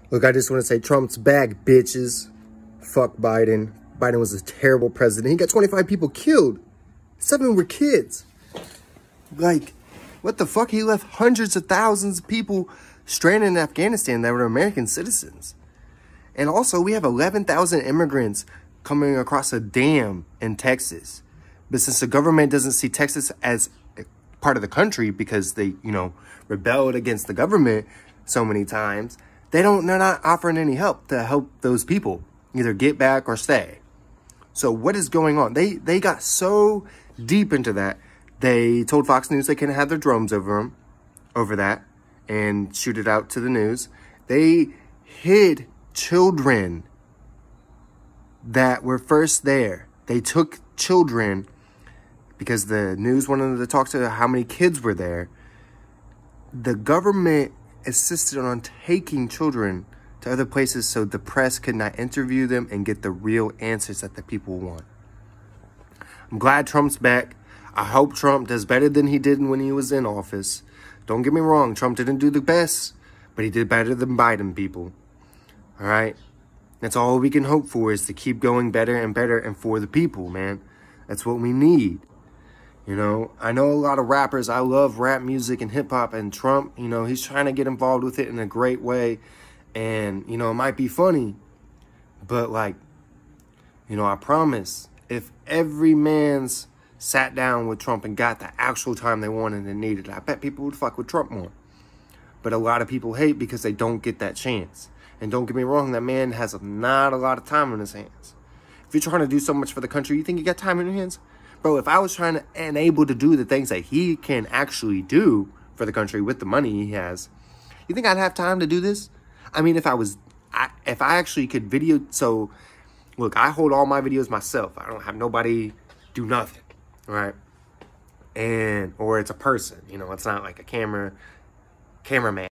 Look, I just want to say Trump's back, bitches. Fuck Biden. Biden was a terrible president. He got 25 people killed. 7 were kids. Like, what the fuck? He left hundreds of thousands of people stranded in Afghanistan that were American citizens. And also, we have 11,000 immigrants coming across a dam in Texas. But since the government doesn't see Texas as part of the country because they, rebelled against the government so many times, they're not offering any help to help those people either get back or stay. So what is going on? They got so deep into that, they told Fox News they couldn't have their drones over that and shoot it out to the news. They hid children that were first there. They took children because the news wanted to talk to how many kids were there. The government insisted on taking children to other places so the press could not interview them and get the real answers that the people want. I'm glad Trump's back. I hope Trump does better than he did when he was in office. Don't get me wrong, Trump didn't do the best, but he did better than Biden, people. All right? That's all we can hope for, is to keep going better and better and for the people, man. That's what we need. I know a lot of rappers. I love rap music and hip hop, and Trump, he's trying to get involved with it in a great way. And, it might be funny, but I promise, if every man's sat down with Trump and got the actual time they wanted and needed, I bet people would fuck with Trump more. But a lot of people hate because they don't get that chance. And don't get me wrong, that man has not a lot of time on his hands. If you're trying to do so much for the country, you think you got time in your hands? Bro, if I was trying to and able to do the things that he can actually do for the country with the money he has, you think I'd have time to do this? I mean, if I actually could video. So, look, I hold all my videos myself. I don't have nobody do nothing, right? Or it's a person, it's not like a cameraman.